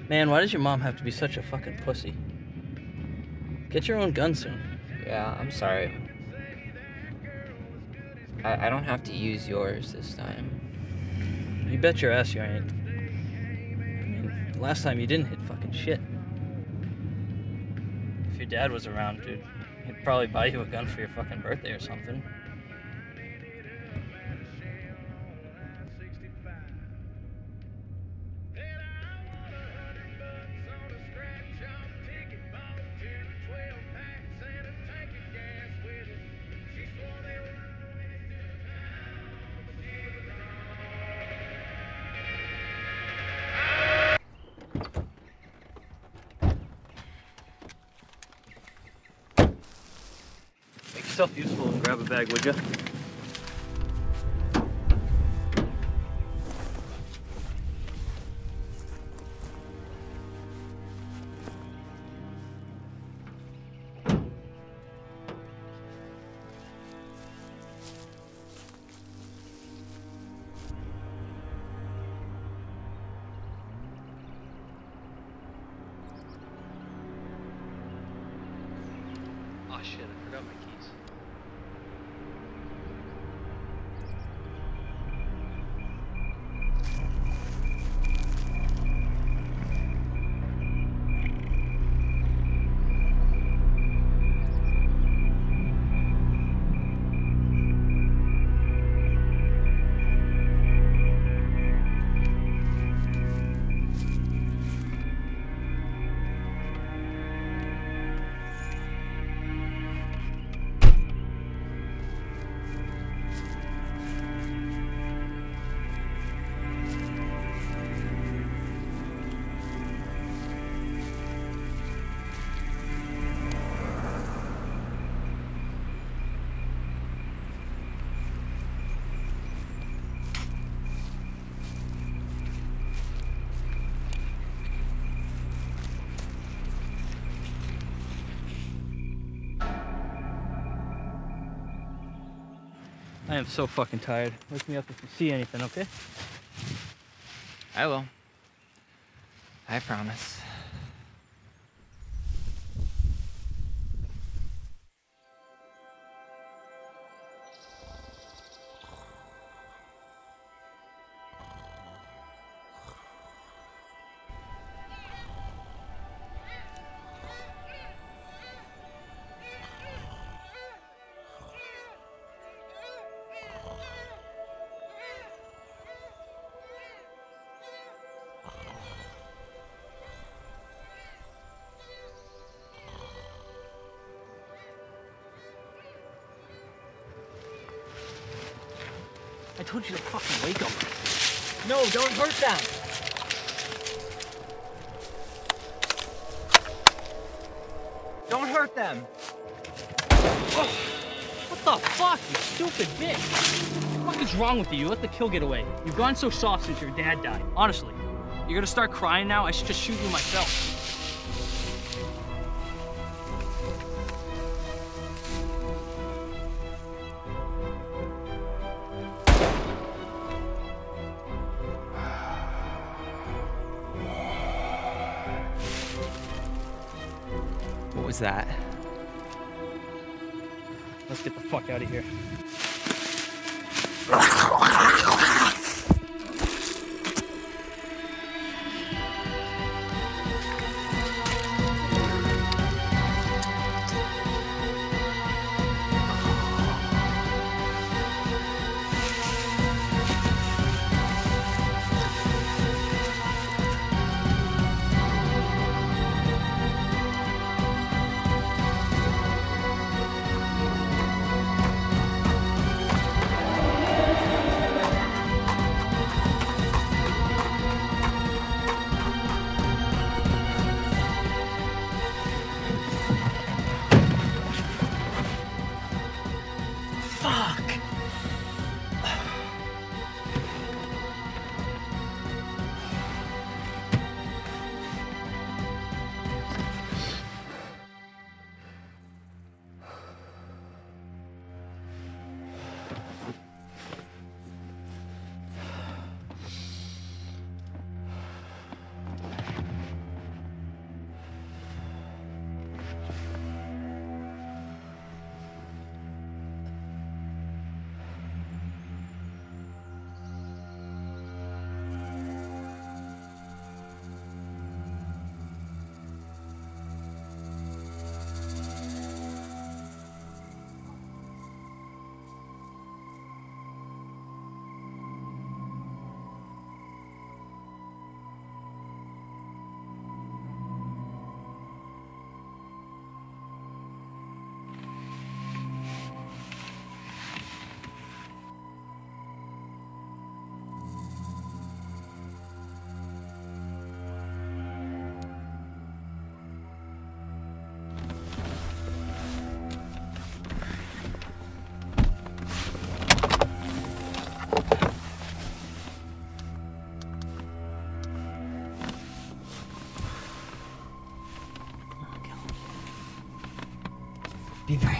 Man, why does your mom have to be such a fucking pussy? Get your own gun soon. Yeah, I'm sorry. I don't have to use yours this time. You bet your ass you ain't. I mean, last time you didn't hit fucking shit. If your dad was around, dude, he'd probably buy you a gun for your fucking birthday or something. Make yourself useful and grab a bag, would ya? Oh shit, I forgot my keys. I am so fucking tired. Wake me up if you see anything, okay? I will. I promise. I told you to fucking wake them. No, don't hurt them! Don't hurt them! Oh, what the fuck, you stupid bitch? What the fuck is wrong with you? You let the kill get away. You've gone so soft since your dad died. Honestly, you're gonna start crying now? I should just shoot you myself. What was that? Let's get the fuck out of here. Be brave.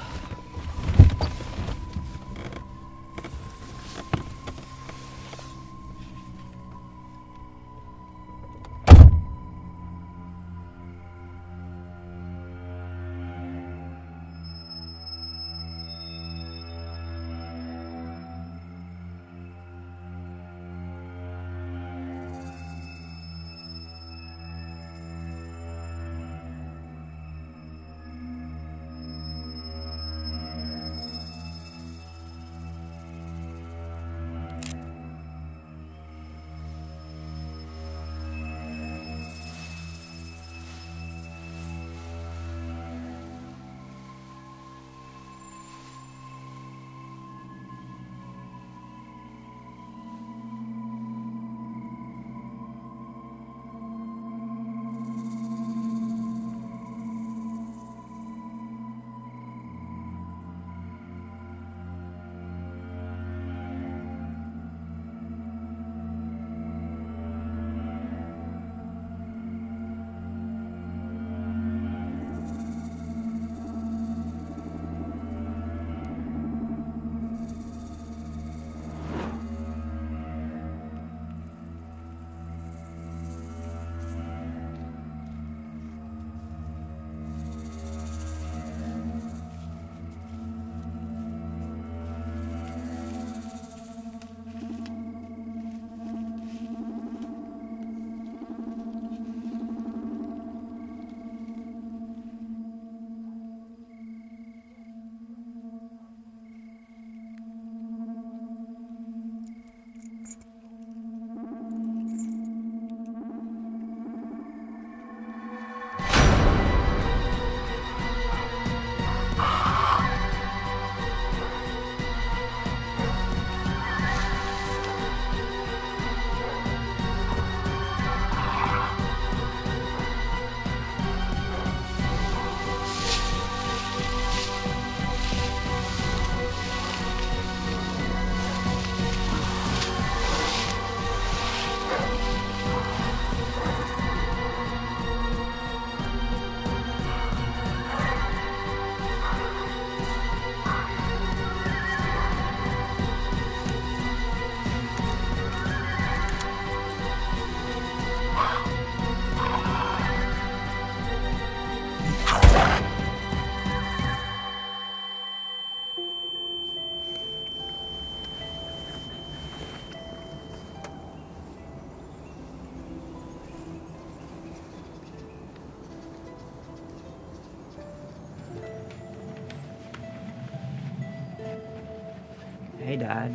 Hey, Dad.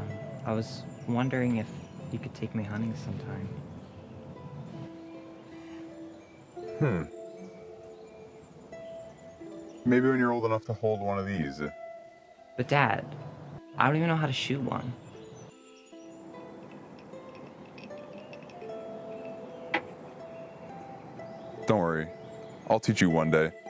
I was wondering if you could take me hunting sometime. Maybe when you're old enough to hold one of these. But, Dad, I don't even know how to shoot one. Don't worry. I'll teach you one day.